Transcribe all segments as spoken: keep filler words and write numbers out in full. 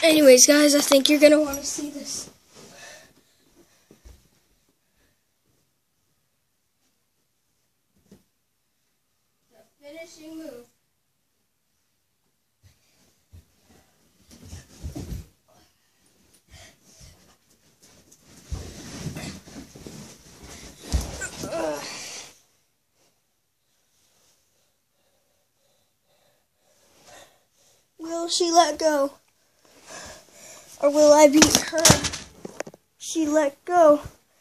Anyways, guys, I think you're gonna want to see this. The finishing move. Ugh. Will she let go? Or will I beat her? She let go.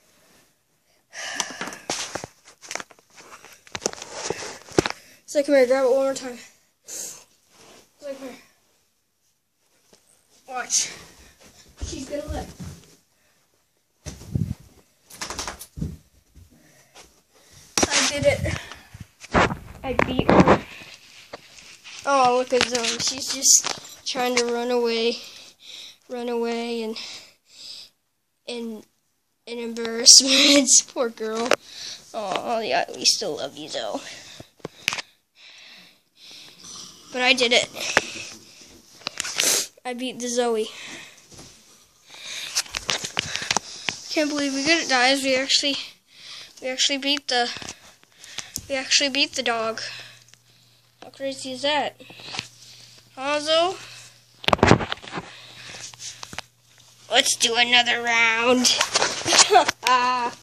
So come here, grab it one more time. So come here. Watch. She's gonna let. I did it. I beat her. Oh, look at Zoe. She's just trying to run away. Run away and and and embarrassment. Poor girl. Oh yeah, we still love you though. But I did it. I beat the Zoe. Can't believe we did it, guys. We actually we actually beat the we actually beat the dog. How crazy is that? Huh, Zoe? Let's do another round.